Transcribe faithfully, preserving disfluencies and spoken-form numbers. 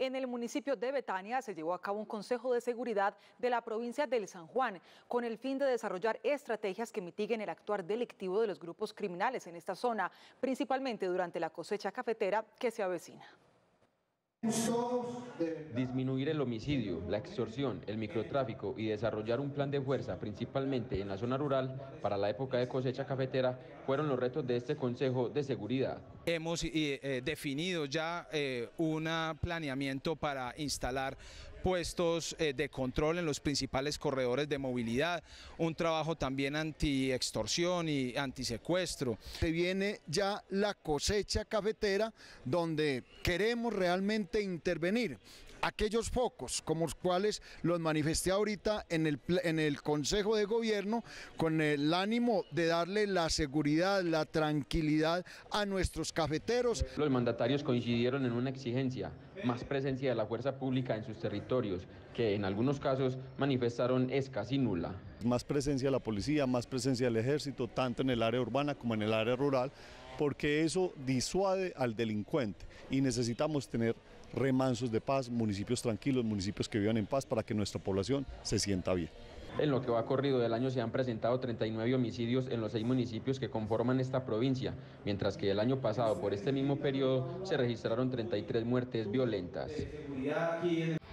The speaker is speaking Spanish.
En el municipio de Betania se llevó a cabo un consejo de seguridad de la provincia del San Juan con el fin de desarrollar estrategias que mitiguen el actuar delictivo de los grupos criminales en esta zona, principalmente durante la cosecha cafetera que se avecina. Disminuir el homicidio, la extorsión, el microtráfico y desarrollar un plan de fuerza, principalmente en la zona rural, para la época de cosecha cafetera, fueron los retos de este Consejo de Seguridad. Hemos eh, definido ya eh, un planeamiento para instalar puestos eh, de control en los principales corredores de movilidad, un trabajo también anti-extorsión y antisecuestro. Se viene ya la cosecha cafetera, donde queremos realmente intervenir aquellos focos como los cuales los manifesté ahorita en el, en el Consejo de Gobierno, con el ánimo de darle la seguridad, la tranquilidad a nuestros cafeteros. Los mandatarios coincidieron en una exigencia: más presencia de la fuerza pública en sus territorios, que en algunos casos manifestaron es casi nula. Más presencia de la policía, más presencia del ejército, tanto en el área urbana como en el área rural, porque eso disuade al delincuente y necesitamos tener remansos de paz, municipios tranquilos, municipios que vivan en paz para que nuestra población se sienta bien. En lo que va corrido del año se han presentado treinta y nueve homicidios en los seis municipios que conforman esta provincia, mientras que el año pasado por este mismo periodo se registraron treinta y tres muertes violentas.